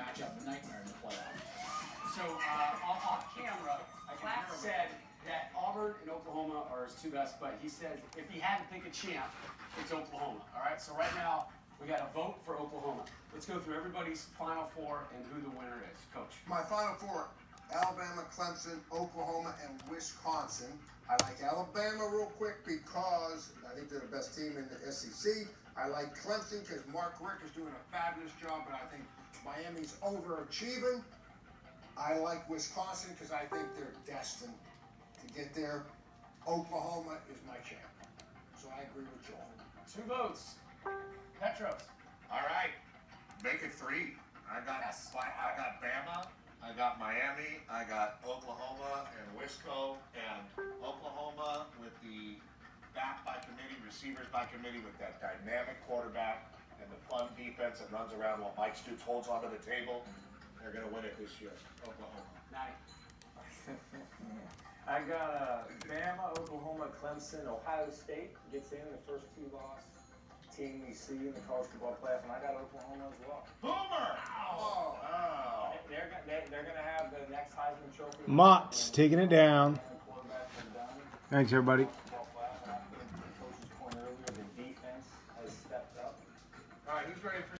matchup, a nightmare in the playoffs. So off camera, Platt said that Auburn and Oklahoma are his two best, but he says if he had to pick a champ, it's Oklahoma. All right, so right now we got a vote for Oklahoma. Let's go through everybody's Final Four and who the winner is. Coach. My Final Four: Alabama, Clemson, Oklahoma, and Wisconsin. I like Alabama real quick because I think they're the best team in the SEC. I like Clemson because Mark Richt is doing a fabulous job, but I think Miami's overachieving. I like Wisconsin because I think they're destined to get there. Oklahoma is my champ. So I agree with Joel. 2 votes. Petros. All right, make it 3. I got Bama, I got Miami, I got Oklahoma and Wisco, and Oklahoma with the back by committee, receivers by committee with that dynamic quarterback and the fun defense that runs around while Mike Stoops holds onto the table. They're going to win it this year. Oklahoma. Nice. I got Bama, Oklahoma, Clemson, Ohio State gets in the first 2 loss team we see in the college football playoff, and I got Oklahoma as well. Boomer! Oh. They're gonna have the next Heisman Trophy. Mott's taking it down. Thanks, everybody. The coach's point earlier, the defense has stepped up. All right, who's ready for